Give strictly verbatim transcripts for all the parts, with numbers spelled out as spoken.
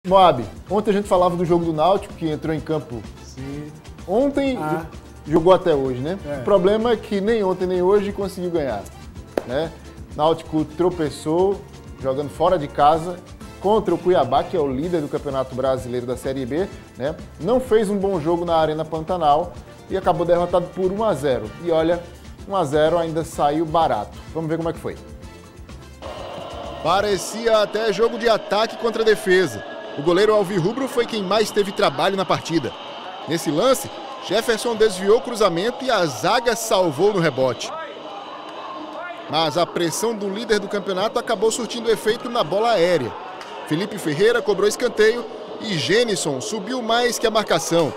Moab, ontem a gente falava do jogo do Náutico, que entrou em campo Sim. ontem Ah. e jogou até hoje, né? É. O problema é que nem ontem nem hoje conseguiu ganhar, né? Náutico tropeçou, jogando fora de casa, contra o Cuiabá, que é o líder do Campeonato Brasileiro da Série B, né? Não fez um bom jogo na Arena Pantanal e acabou derrotado por um a zero. E olha, um a zero ainda saiu barato. Vamos ver como é que foi. Parecia até jogo de ataque contra a defesa. O goleiro alvirrubro foi quem mais teve trabalho na partida. Nesse lance, Jefferson desviou o cruzamento e a zaga salvou no rebote. Mas a pressão do líder do campeonato acabou surtindo efeito na bola aérea. Felipe Ferreira cobrou escanteio e Gênison subiu mais que a marcação.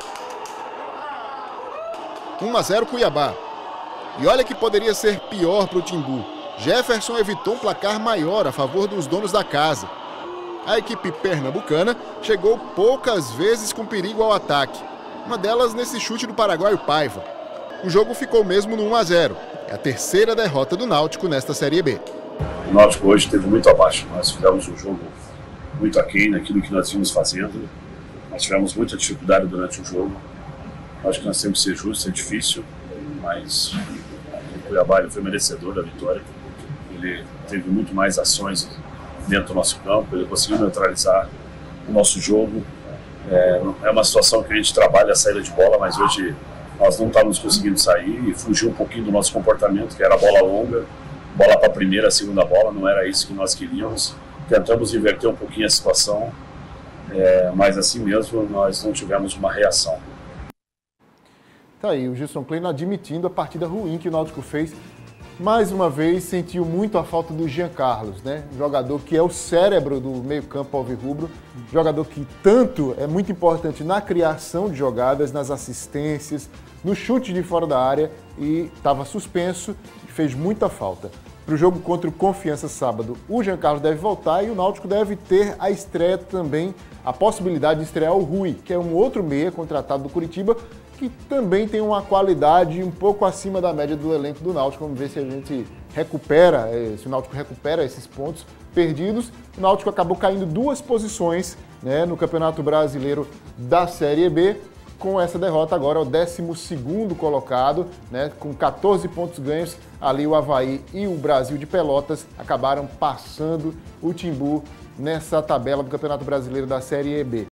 um a zero Cuiabá. E olha que poderia ser pior para o Timbu. Jefferson evitou um placar maior a favor dos donos da casa. A equipe pernambucana chegou poucas vezes com perigo ao ataque. Uma delas nesse chute do paraguaio Paiva. O jogo ficou mesmo no um a zero. É a terceira derrota do Náutico nesta Série B. O Náutico hoje esteve muito abaixo. Nós fizemos um jogo muito aquém naquilo que nós vínhamos fazendo. Nós tivemos muita dificuldade durante o jogo. Acho que nós temos que ser justos, é difícil, mas o Cuiabá ele foi merecedor da vitória. Ele teve muito mais ações dentro do nosso campo, ele conseguiu neutralizar o nosso jogo. É, é uma situação que a gente trabalha a saída de bola, mas hoje nós não estávamos conseguindo sair e fugiu um pouquinho do nosso comportamento, que era bola longa, bola para a primeira, a segunda bola, não era isso que nós queríamos. Tentamos inverter um pouquinho a situação, é, mas assim mesmo nós não tivemos uma reação. Tá aí, o Gilson Kleino admitindo a partida ruim que o Náutico fez. Mais uma vez, sentiu muito a falta do Jean Carlos, né? Um jogador que é o cérebro do meio-campo alvirrubro, jogador que tanto é muito importante na criação de jogadas, nas assistências, no chute de fora da área e estava suspenso e fez muita falta. Para o jogo contra o Confiança sábado, o Jean Carlos deve voltar e o Náutico deve ter a estreia também, a possibilidade de estrear o Rui, que é um outro meia contratado do Curitiba, que também tem uma qualidade um pouco acima da média do elenco do Náutico. Vamos ver se a gente recupera, se o Náutico recupera esses pontos perdidos. O Náutico acabou caindo duas posições, né, no Campeonato Brasileiro da Série B. Com essa derrota agora é o décimo segundo colocado, né, com quatorze pontos ganhos. Ali o Avaí e o Brasil de Pelotas acabaram passando o Timbu nessa tabela do Campeonato Brasileiro da Série B.